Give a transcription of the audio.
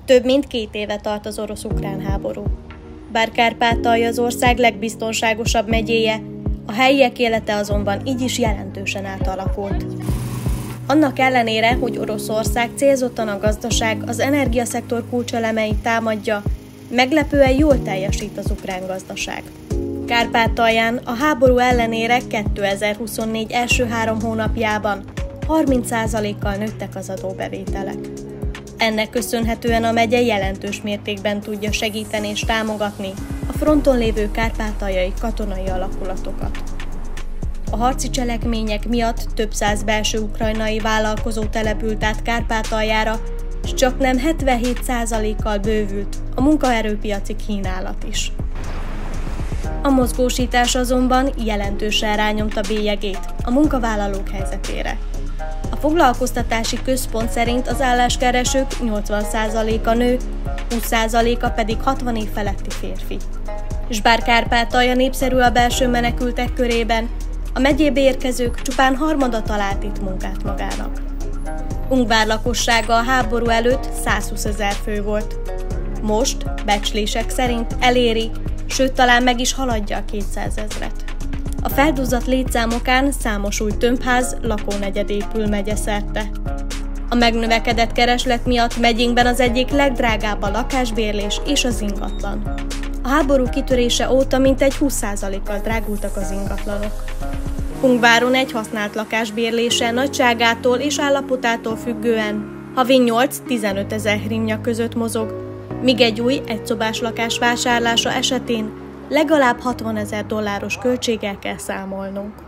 Több mint 2 éve tart az orosz-ukrán háború. Bár Kárpátalja az ország legbiztonságosabb megyéje, a helyiek élete azonban így is jelentősen átalakult. Annak ellenére, hogy Oroszország célzottan a gazdaság, az energiaszektor kulcselemeit támadja, meglepően jól teljesít az ukrán gazdaság. Kárpátalján a háború ellenére 2024 első 3 hónapjában 30%-kal nőttek az adóbevételek. Ennek köszönhetően a megye jelentős mértékben tudja segíteni és támogatni a fronton lévő kárpátaljai katonai alakulatokat. A harci cselekmények miatt több száz belső ukrajnai vállalkozó települt át Kárpátaljára, és csaknem 77%-kal bővült a munkaerőpiaci kínálat is. A mozgósítás azonban jelentősen rányomta bélyegét a munkavállalók helyzetére. A foglalkoztatási központ szerint az álláskeresők 80%-a nő, 20%-a pedig 60 év feletti férfi. És bár Kárpátalja népszerű a belső menekültek körében, a megyébe érkezők csupán harmada talált itt munkát magának. Ungvár lakossága a háború előtt 120 000 fő volt. Most, becslések szerint eléri, sőt talán meg is haladja a 200 000-et. A felduzzadt létszámokán számos új tömbház, lakónegyed épül megyeszerte. A megnövekedett kereslet miatt megyénkben az egyik legdrágább a lakásbérlés és az ingatlan. A háború kitörése óta mintegy 20%-kal drágultak az ingatlanok. Ungváron egy használt lakás bérlése nagyságától és állapotától függően havi 8-15 000 hrivnya között mozog, míg egy új egyszobás lakás vásárlása esetén legalább $60 000 költséggel kell számolnunk.